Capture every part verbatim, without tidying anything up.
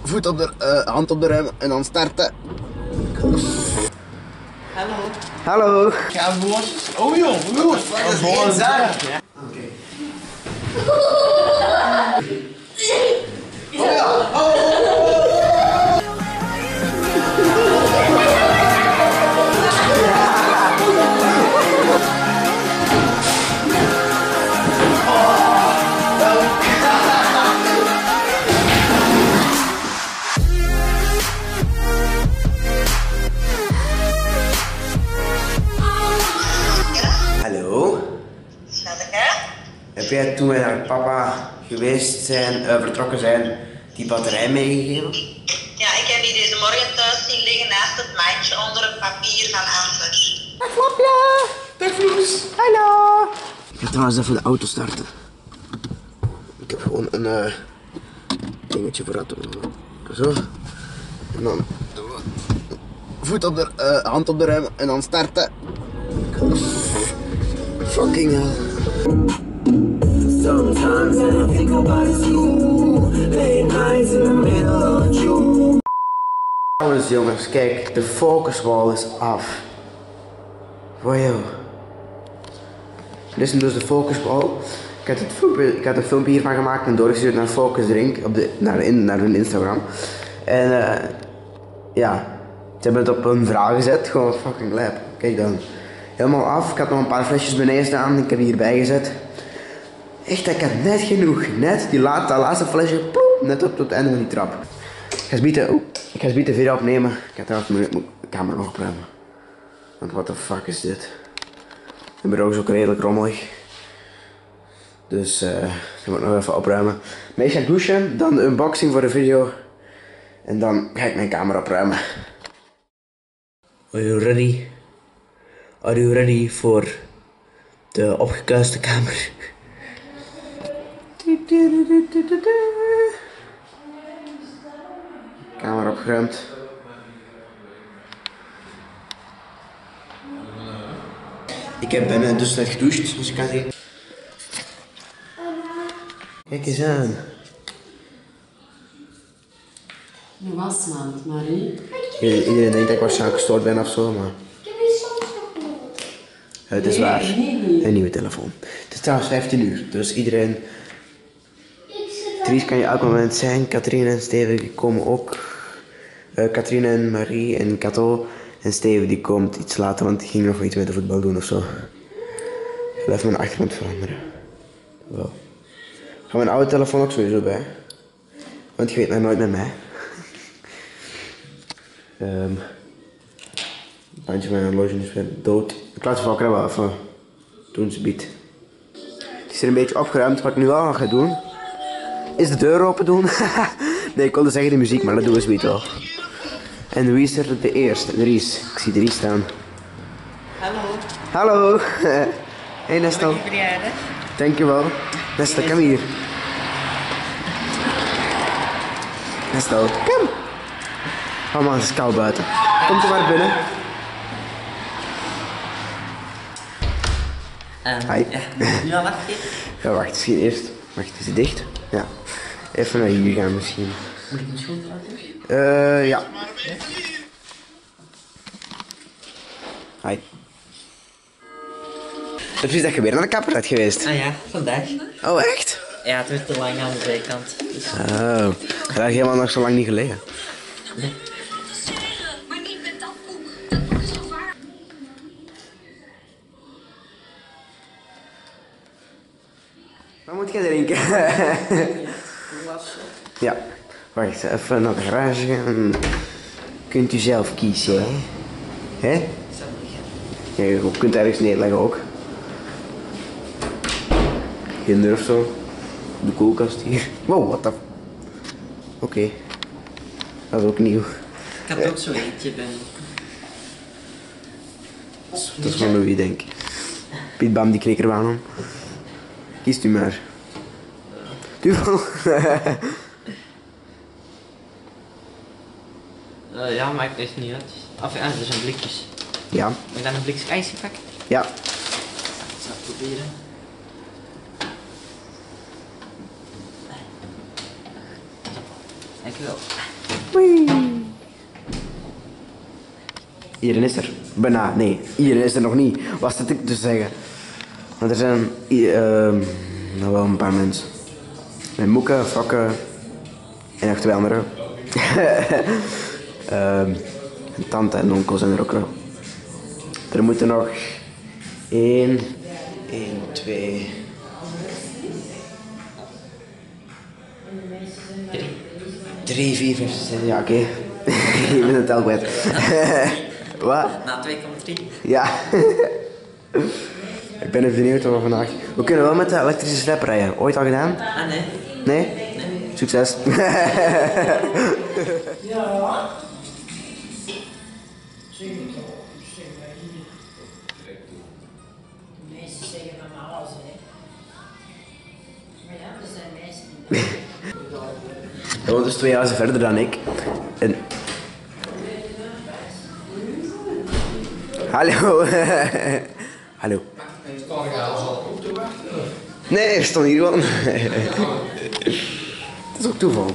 Voet op de, uh, hand op de rem en dan starten. Hallo. Hallo. Ja, bosjes. Oh joh, jongens. Dat is geen zaak. Ja. Oké. Oh ja. Oh. Hallo? Heb jij toen wij naar papa geweest zijn, uh, vertrokken zijn, die batterij meegegeven? Ja, ik heb die deze morgen thuis zien liggen naast het mandje onder het papier van Amber. Dag Flapje! Dag Vloes! Hallo! Ik ga trouwens even de auto starten. Ik heb gewoon een uh, dingetje voor auto. Zo. En dan voet op de, uh, hand op de rem en dan starten. Fucking hell. Sometimes I think about you, late nights in the middle of June. Trouwens jongens, kijk, de focuswall is af. Wow. Dit is dus de focuswall. Ik had, het filmpje, ik had een filmpje hiervan gemaakt en doorgestuurd naar Focus Drink op de, naar, in, naar hun Instagram. En uh, ja, ze hebben het op hun vraag gezet, gewoon fucking lab. Kijk dan, helemaal af. Ik had nog een paar flesjes beneden staan, ik heb die hierbij gezet. Echt, ik had net genoeg, net die laatste, dat laatste flesje, ploep, net op het einde van die trap. Ik ga eens oh, ik ga eens de video opnemen. Ik ga trouwens mijn camera nog opruimen. Want what the fuck is dit? Het bureau is ook redelijk rommelig. Dus uh, ik moet nog even opruimen. Maar ik ga douchen, dan de unboxing voor de video. En dan ga ik mijn camera opruimen. Are you ready? Are you ready voor de opgekuiste kamer? Kamer opgeruimd. Ik heb ben dus net gedoucht, zoals je kan zien. Kijk eens aan. Nu was maand, Marie. Iedereen denkt dat ik waarschijnlijk gestoord ben of zo, maar... Het is waar. Een nieuwe telefoon. Het is trouwens vijftien uur, dus iedereen... Dries kan je elk moment zijn. Katrien en Steven die komen ook. Uh, Katrien en Marie en Kato. En Steven die komt iets later, want die ging nog iets met de voetbal doen ofzo. Ik wil even mijn achtergrond veranderen. Wel. Ik ga mijn oude telefoon ook sowieso bij. Want je weet nog nooit met mij. Um, een bandje van mijn horloge is weer dood. Ik laat ze vaker wel even doen ze biedt. Het is er een beetje opgeruimd. Wat ik nu wel ga doen, is de deur open doen. Nee, ik wilde zeggen de muziek, maar dat doen we zoiets wel. En wie is er de eerste? Dries. Ik zie Dries staan. Hallo. Hallo. Hey Nestel. Heb je verjaardag? Dankjewel. Nestel, kom hier. Nestel, kom. Oh man, het is koud buiten. Kom er maar binnen. Um, Hi. Ja, ja, wacht even. Ja, wacht, misschien eerst. Wacht, is het dicht? Ja. Even naar hier gaan misschien. Moet ik mijn schoenen laten? Eh, uh, ja. Hi. Heb je dat je weer naar de kapper bent geweest? Ah ja, vandaag. Oh, echt? Ja, het werd te lang aan de zijkant. Dus... Oh, dat heb helemaal nog zo lang niet gelegen. Nee. Maar niet met dat boek. Dat is gevaar. Wat moet jij drinken? Ja, wacht, even naar de garage gaan. Kunt u zelf kiezen, hè? Hè? Ja, je kunt ergens neerleggen ook. Ginder of zo. De koelkast hier. Wow, wat dan? Oké. Okay. Dat is ook nieuw. Ik had ook zo eentje bij. Dat is van Louis, denk ik. Piet Bam, die kreeg er wel aan. Kiest u maar. Duvel. Uh, ja, maakt dus niet uit. Of ja, er zijn blikjes. Ja. Moet ik dan een blikje ijsje pakken? Ja. Ik zal het proberen. Ik Dankjewel. Iedereen is er. Bijna, nee. Iedereen is er nog niet. Wat zit ik te zeggen? Want er zijn i- ehm, nog wel een paar mensen. Mijn Moeke, Fokke en nog twee anderen. Ehm, en tante en onkel zijn er ook wel. Er moeten nog één, één, twee... Drie, vier, vijf, zes, ja oké. Ik ben het al kwijt. Wat? Na twee komma drie. Ja. Ik ben even benieuwd wat we vandaag... We kunnen wel met de elektrische slep rijden. Ooit al gedaan? Ah nee. Nee? Succes. Ja. Meisjes zeggen van alles, hè. Maar ja, er zijn meisjes die... Hij woont dus twee jaar verder dan ik. En... Hallo. Hallo. Nee, ik stond hier gewoon. Het is ook toeval.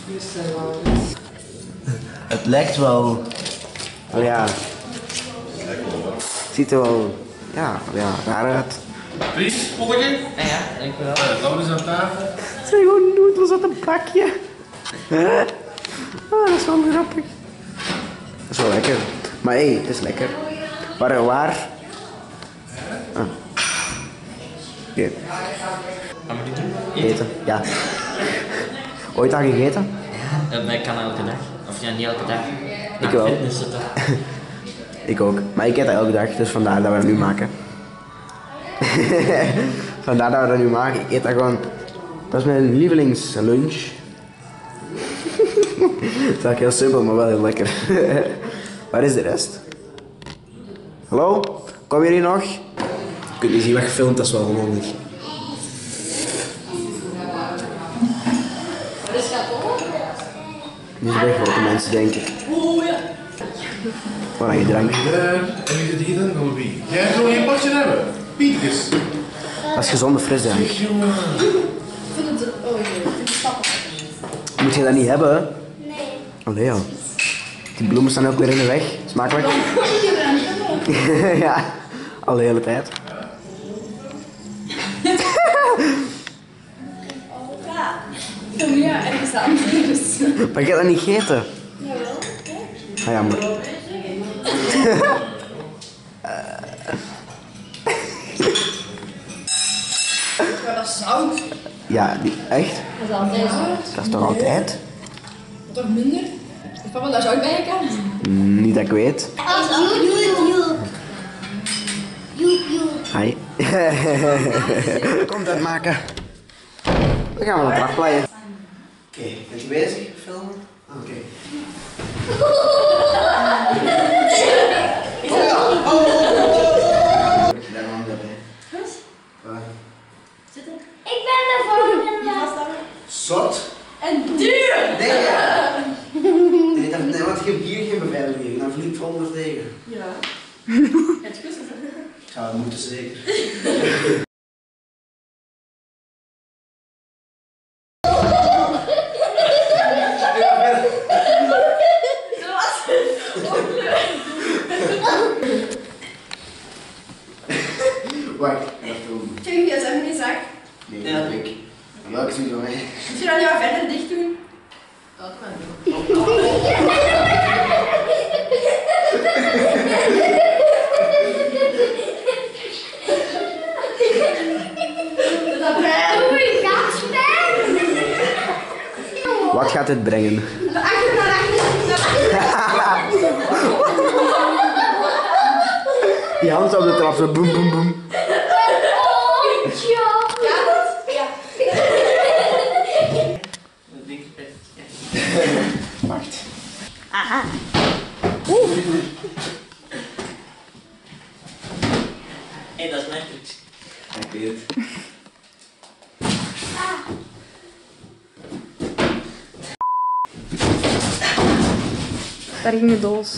Het lijkt wel... Oh ja. Het ziet er wel... Ja, ja, raar uit. Dries, polletje? Ja, ja, dankjewel. Gaan we eens aan tafel? Zeg gewoon noedels uit een bakje. Oh, dat is wel grappig. Dat is wel lekker. Maar hé, hey, het is lekker. Waar, waar? Ah. Oké. Gaan we dit doen? Eten, ja. Ooit al gegeten? Ja, dat kan elke dag. Of ja, niet elke dag. Ik wel. Fitness het toch. Ik ook. Maar ik eet dat elke dag, dus vandaar dat we dat nu maken. Vandaar dat we dat nu maken. Ik eet dat gewoon... Dat is mijn lievelingslunch. Het is eigenlijk heel simpel, maar wel heel lekker. Waar is de rest? Hallo? Kom je hier nog? Je kunt niet zien wat gefilmd, dat is wel onhandig. Niet zo bij grote mensen, denk ik. Wat heb je drank? Daar. En wie zit hier dan? Nog wie? Jij wil je potje hebben? Pietjes. Dat is gezonde frisdrank. Jongen. Moet je dat niet hebben? Nee. Allee ja. Die bloemen staan ook weer in de weg. Smakelijk. Ja, al de hele tijd. Ja, ergens anders. Maar je hebt dat niet gegeten? Jawel. Ah, jammer. Maar dat is zout. Ja, die, echt? Dat is altijd zout. Dat is toch altijd? Toch minder? Ik heb wel daar zout bij gekant. Mm, niet dat ik weet. Hi. Kom dat maken. Dan gaan we een trapleien. Oké, okay, bent je bezig? Filmen? Oké. Okay. Oh ja! Oh! Moet je daar een ander bij? Waar? Ik ben de volgende. Zot? En duur! Nee! Nee, dat, nee, want je hebt hier geen beveiliging, dan vliegt het onder tegen. Ja. Het is goed. Ik ga het moeten zeker. Wacht, dat doen. Kun je je in die zak? Nee, dat heb ik. Welke zie je van mij? Moet je dat niet wat verder dicht doen? Dat kan niet. Wat gaat dit brengen? Achter naar achter. Die hand op de trap, zo boem boem boem. Wacht. Aha. Hé, dat is mijn fiets. Ik weet het. Daar ging de doos.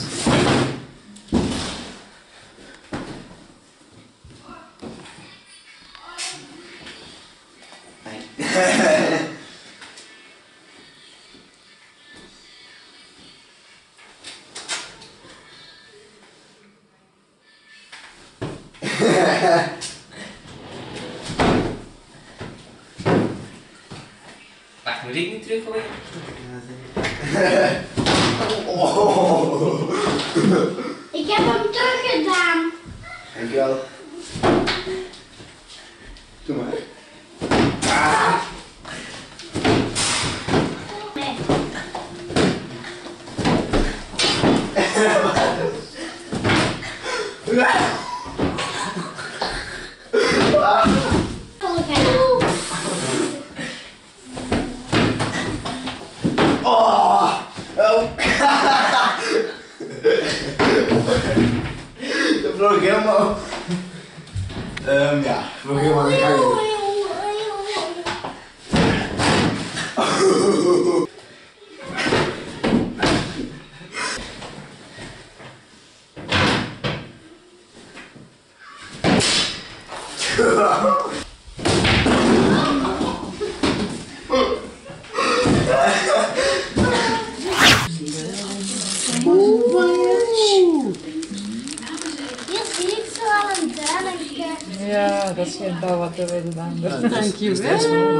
Wacht, moet ik niet teruggooien? Oh. Ik heb hem teruggedaan. Dankjewel. Doe maar. Ah. Nee. Oh. Oh. Dat vloog helemaal. Um, ja, vloog helemaal in de gang. Hier zie ik zo al een duidelijke. Ja, dat is geen bouw wat we gedaan hebben. Dankjewel.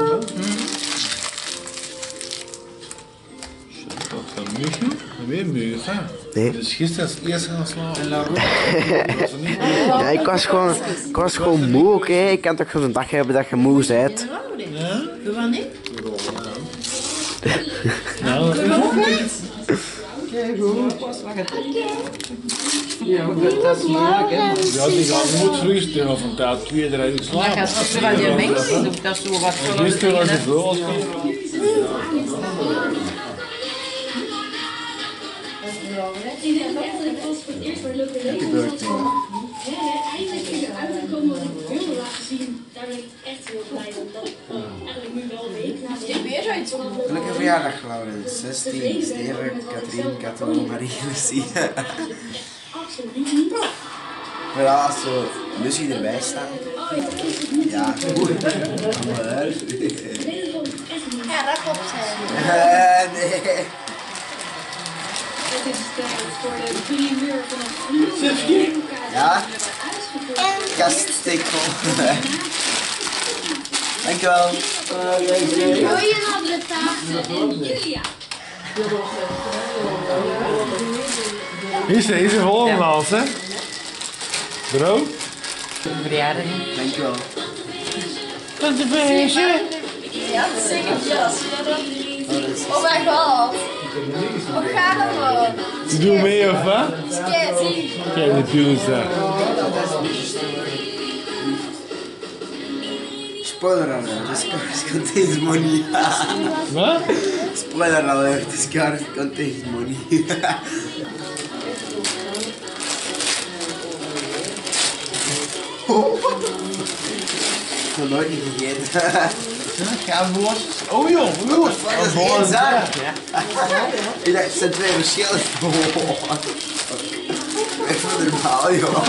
Weer muur, hè? Nee. Dus gisteren is het eerst gaan slapen. Ja, ik was gewoon, ik was gewoon moe, oké? Okay? Ik kan toch zo'n dag hebben dat je moe bent. Ja? Doe maar niet. Nou, Kijk hoe. Ja, dat is moeilijk, hè. ja, die gaan moet rustig of een tijd twee eruit Maar slapen. gaat het van die mensen of dat zo wat voor Gisteren was het wel als Ik denk eigenlijk pas voor het eerst bij Leuke Leven was van, ja, eindelijk is er uitgekomen wat ik veel wil laten zien. Daar ben ik echt heel blij om dat eigenlijk nu wel weet. Ik weer zoiets van. Gelukkige verjaardag, Laurens. zestien, Steven, Katrien, Kato, Marie, Lucie. Absoluut niet. Maar ja, als zo Lucie erbij staat. Ja, goed. Maar... Ja, dat klopt. Uh, nee. Dit is voor de primeur vanaf nu. Ja? Kaststeek vol. Dankjewel. Gooien op de tafel. Julia. Hier is deze volgende als, hè? Bro? verjaardag. Dankjewel. Dat is een feestje. Ja, zeker jas. Oh mijn god. Wat gaat er man? Ze doen mee of wat? Sketchy. Kijk, natuurlijk zo. Spoiler alert, this car contains money. Wat? Spoiler alert, this car contains money. Ik heb nooit niet vergeten. Ga los. Oh joh, los. Dat is één zaak. Ik dacht, het zijn twee verschillende. Even normaal, joh.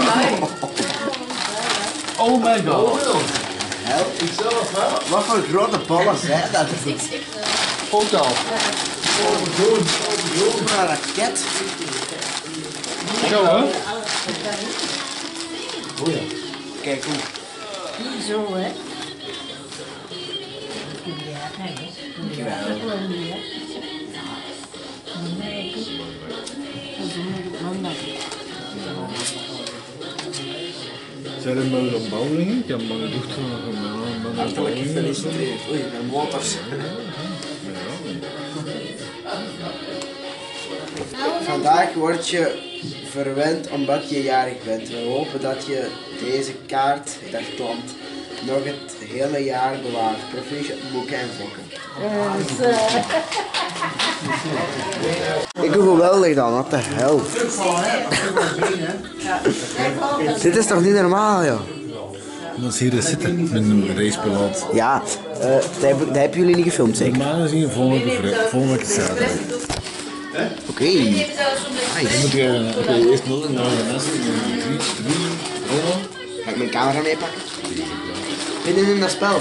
Oh my god. Help. Wat voor grote ballen zijn dat? Ook al. Een raket. Zo hè? Oh ja. Kijk hoe. Zo hè. Zijn er maar een bowling? Ik heb maar een dochter van een man. Hartelijk gefeliciteerd. Oei, mijn motors. Vandaag word je verwend omdat je jarig bent. We hopen dat je deze kaart, dat klant, nog het hele jaar bewaart. Proficiat boeken en vlokken. Ik doe geweldig dan, wat de hel. Dit is toch niet normaal, joh? Dat is hier zitten met een racepiloot. Ja, uh, dat, heb, dat hebben jullie niet gefilmd, zeker? Normaal gezien volgende week volgende week zaterdag. Oké. Okay. Dan moet je oké, eerst nul en dan de rest. drie, drie, euro. Ga ik mijn camera meepakken? Binnen in dat spel.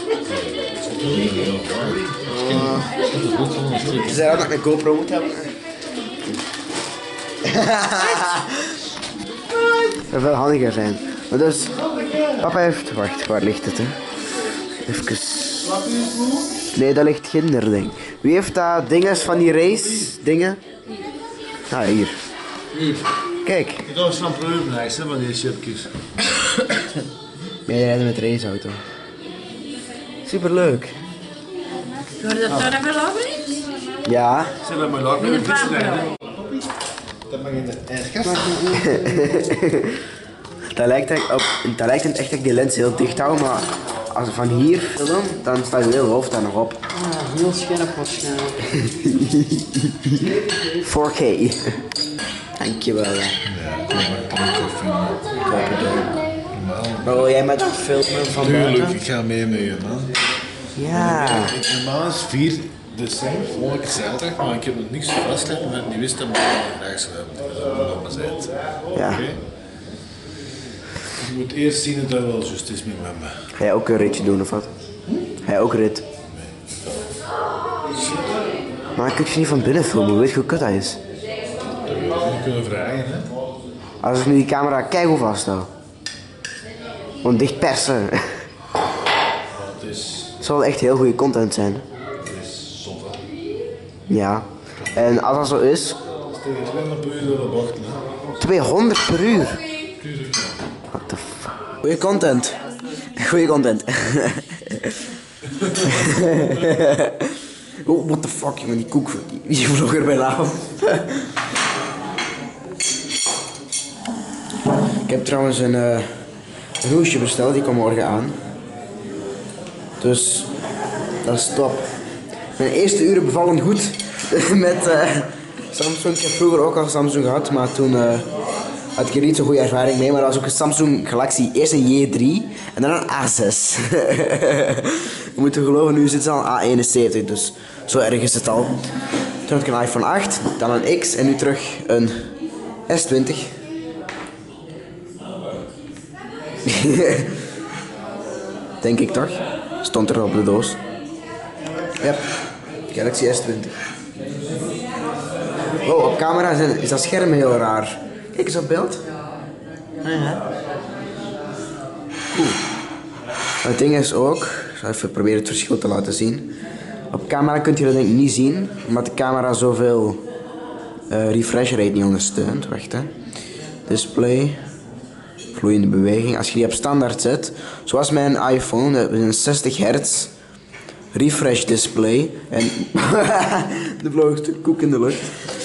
Ze zei dat ik een GoPro moet hebben. Dat zou veel handiger zijn. Maar dus, papa heeft, wacht, waar ligt het hè? Even. Nee, dat ligt ginder ding. Wie heeft dat dinges van die race dingen? Ah, hier. Hier. Kijk. Ik ga eens van proeven, hè, van die chipjes. Wij rijden met de raceauto. Superleuk. Wil je dat daar even laten? Ja. Zeg dat maar laat met een vis rijden. Dat mag in de ijskast. Dat lijkt, echt op, dat lijkt in het echt dat ik die lens heel dicht hou, maar als ik van hier film, dan staat je heel hoofd daar nog op. Ah, heel scherp waarschijnlijk. four K. Dankjewel. Ja, kom maar, kom maar, filmen. Maar wil jij met dat filmen van Tuurlijk, buiten? ik ga mee met je, man. Ja. Ik, normaal is vier december, volgende keer zaterdag, maar ik heb nog niks vastgelegd omdat ik niet wist dat ik graag zou hebben. Dat is allemaal gezegd. Ja. Okay. Je moet eerst zien dat dat wel juist is met mama. Ga jij ook een ritje doen of wat? Ga jij ook rit? Maar dan kun je niet van binnen filmen, weet je hoe kut dat is? Dat wil je niet kunnen vragen, hè? Als ik nu die camera keigoed vasthoud. Gewoon dicht persen. Maar het is, Het zal echt heel goede content zijn. het is zonde. Ja. En als dat zo is, Het is tegen tweehonderd per uur door de bocht, hè? tweehonderd per uur. Tuurlijk, ja. What the fuck? Goeie content. Goeie content. Oh, what the fuck, jongen, die koek, die, die vloog er bijna af. Ik heb trouwens een uh, roosje besteld, die komt morgen aan. Dus, dat is top. Mijn eerste uren bevallen goed met uh, Samsung. Ik heb vroeger ook al Samsung gehad, maar toen uh, had ik er niet zo'n goede ervaring mee. Maar dat was ook een Samsung Galaxy, eerst een J drie en dan een A zes. Je moet er geloven, nu zit ze al een A eenenzeventig, dus zo erg is het al. Toen had ik een iPhone acht, dan een X en nu terug een S twintig. Denk ik toch? Stond er op de doos. Ja, Galaxy S twintig. Oh, op camera is dat scherm heel raar. Kijk eens op beeld. Ja. Cool. Het ding is ook, ik zal even proberen het verschil te laten zien. Op camera kunt je dat denk ik niet zien, omdat de camera zoveel uh, refresh rate niet ondersteunt. Wacht hè. Display. Vloeiende beweging. Als je die op standaard zet, zoals mijn iPhone, dat is een zestig hertz refresh display. En de vloog een stuk koek in de lucht.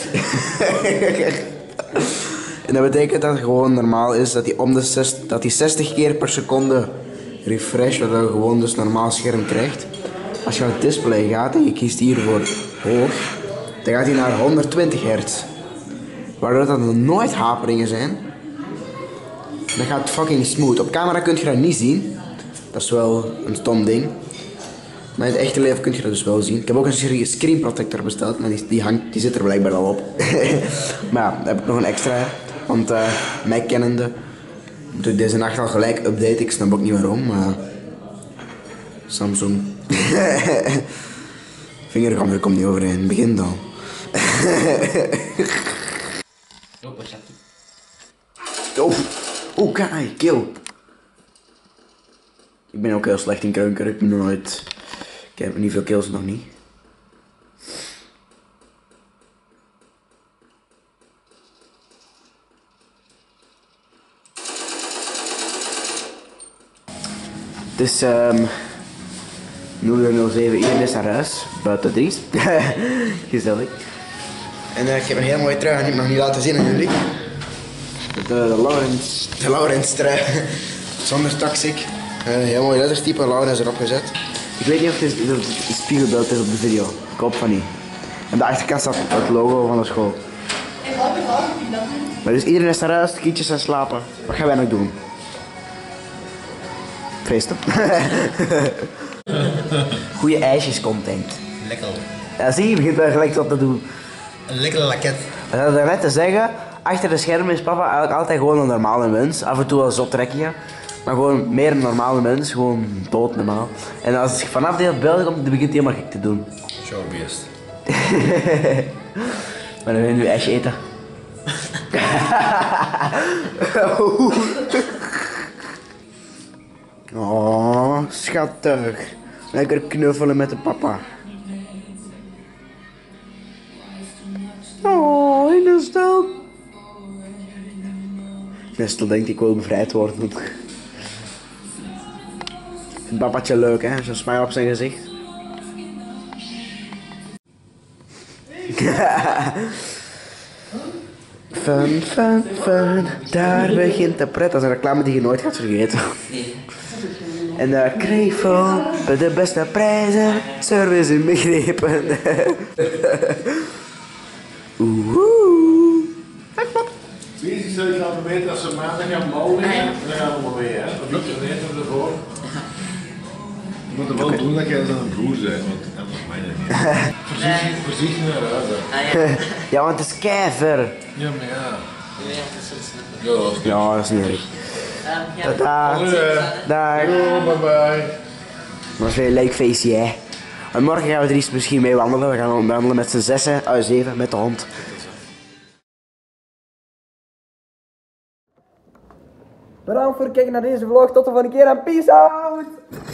En dat betekent dat het gewoon normaal is dat die, om de zestig, dat die zestig keer per seconde refresh, waardoor je gewoon dus normaal scherm krijgt. Als je naar het display gaat en je kiest hier voor hoog, dan gaat hij naar honderdtwintig hertz. Waardoor dat er nooit haperingen zijn. Dan gaat het fucking smooth. Op camera kun je dat niet zien. Dat is wel een stom ding. Maar in het echte leven kun je dat dus wel zien. Ik heb ook een screen protector besteld, maar die, die, hangt, die zit er blijkbaar al op. Maar ja, dan heb ik nog een extra. Want uh, mij kennende doe ik deze nacht al gelijk update. Ik snap ook niet waarom, maar Samsung. Vingergammer komt niet overeen. Begin dan. Oh, wat zat die? Oh, oh kijk, kill. Ik ben ook heel slecht in kreuken. Ik ben nog nooit. Ik heb niet veel kills nog niet. Het is um, nul uur nul zeven, iedereen is naar huis, buiten Dries. Gezellig. En uh, ik heb een heel mooie trui en ik mag niet laten zien aan jullie. De, de Laurens, de Laurens trui, zonder toxic. Uh, heel mooi letterstype, Laurens erop gezet. Ik weet niet of het, is, of het een spiegelbeeld is op de video, ik hoop van niet. En de achterkant staat het logo van de school. Maar dus iedereen is naar huis, de kindjes zijn slapen. Wat gaan wij nog doen? Feesten. Goeie ijsjescontent. Lekker. Ja, zie je, begint daar gelijk wat te doen. Een lekkere laket. Ik had net te zeggen, achter de schermen is papa eigenlijk altijd gewoon een normale mens. Af en toe wel zot trekken, maar gewoon meer een normale mens, gewoon doodnormaal. En als ik vanaf dit beeld komt, dan begint hij helemaal gek te doen. Showbeest. Maar dan wil je nu ijsje eten. Oh, schattig. Lekker knuffelen met de papa. Oh, in de stel. Nestel denkt ik wil bevrijd worden. Vindt papatje leuk, hè? Zo'n smile op zijn gezicht. Fun, fun, fun. Daar begint de pret. Dat is een reclame die je nooit gaat vergeten. En de Krevel, de beste prijzen, service inbegrepen. Oeh. Wie zou je laten weten als ze maandag gaan bouwen, dan gaan we maar weer, hè? Of ik er weten ervoor. Je moet er wel doen dat jij als een broer bent, want dat is mij niet. Voorzichtig, voorzichtig naar huis, hè. Ja, want het is keiver. Ja, maar ja. Ja, dat is zo snel. Ja, Ja, dat is niet erg. Ja, Dag. Dag. bye bye. Dat was weer een leuk feestje, hè. En morgen gaan we er eens misschien mee wandelen. We gaan wandelen met z'n zessen, uit zeven, met de hond. Bedankt voor het kijken naar deze vlog. Tot de volgende keer en peace out!